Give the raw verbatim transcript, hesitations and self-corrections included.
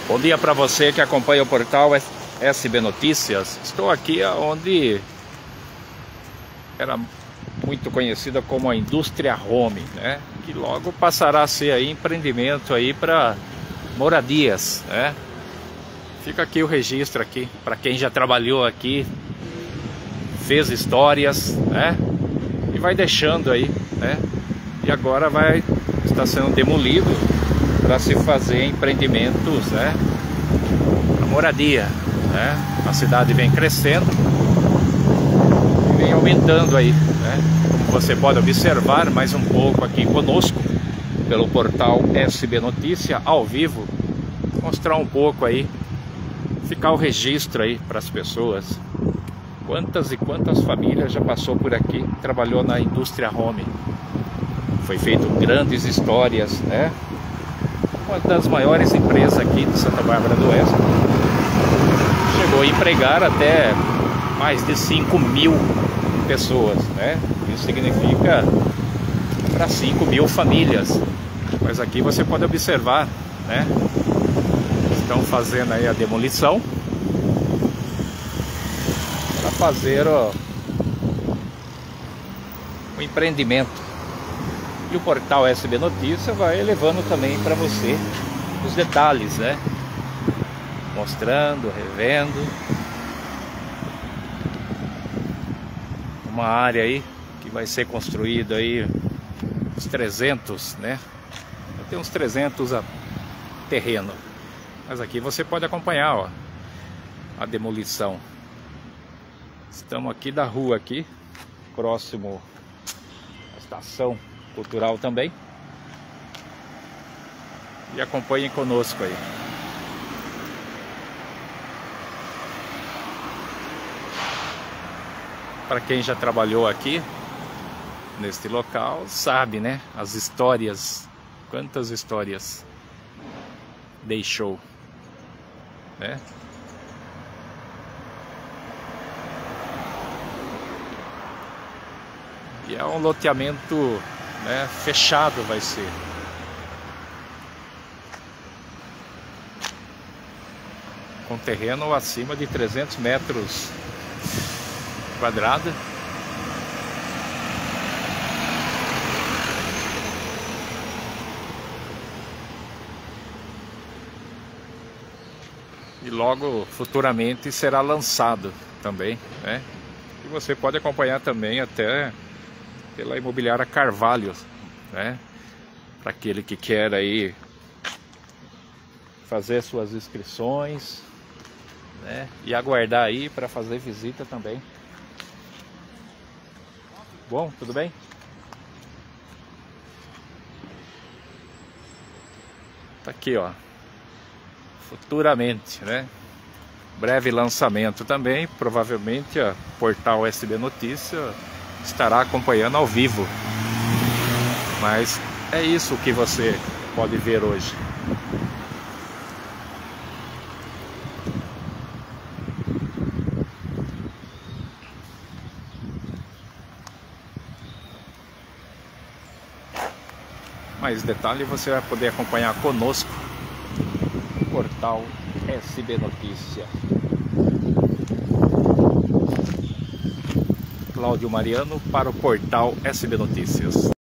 Bom dia para você que acompanha o portal S B Notícias. Estou aqui onde era muito conhecida como a Indústria Home, né? Que logo passará a ser aí empreendimento aí para moradias, né? Fica aqui o registro aqui para quem já trabalhou aqui, fez histórias, né? E vai deixando aí, né? E agora vai estar sendo demolido para se fazer empreendimentos, né, para moradia, né? A cidade vem crescendo e vem aumentando aí, né? Como você pode observar mais um pouco aqui conosco pelo portal S B Notícia ao vivo, mostrar um pouco aí, ficar o registro aí para as pessoas. Quantas e quantas famílias já passou por aqui, trabalhou na Indústria Home. Foi feito grandes histórias, né? Uma das maiores empresas aqui de Santa Bárbara do Oeste. Chegou a empregar até mais de cinco mil pessoas, né? Isso significa para cinco mil famílias. Mas aqui você pode observar, né? Estão fazendo aí a demolição para fazer ó, o empreendimento. E o portal S B Notícia vai levando também para você os detalhes, né? Mostrando, revendo. Uma área aí que vai ser construída aí uns trezentos, né? Tem uns trezentos a terreno. Mas aqui você pode acompanhar, ó, a demolição. Estamos aqui da rua aqui, próximo à estação cultural também. E acompanhem conosco aí. Para quem já trabalhou aqui neste local, sabe, né? As histórias, quantas histórias deixou, né? E é um loteamento, né, fechado vai ser. Com terreno acima de trezentos metros quadrados. E logo futuramente será lançado também, né? E você pode acompanhar também até pela imobiliária Carvalho, né? Para aquele que quer aí fazer suas inscrições, né? E aguardar aí para fazer visita também. Bom, tudo bem? Tá aqui, ó. Futuramente, né? Breve lançamento também, provavelmente a portal S B Notícia estará acompanhando ao vivo. Mas é isso que você pode ver hoje. Mais detalhes você vai poder acompanhar conosco no portal S B Notícia. Cláudio Mariano para o portal S B Notícias.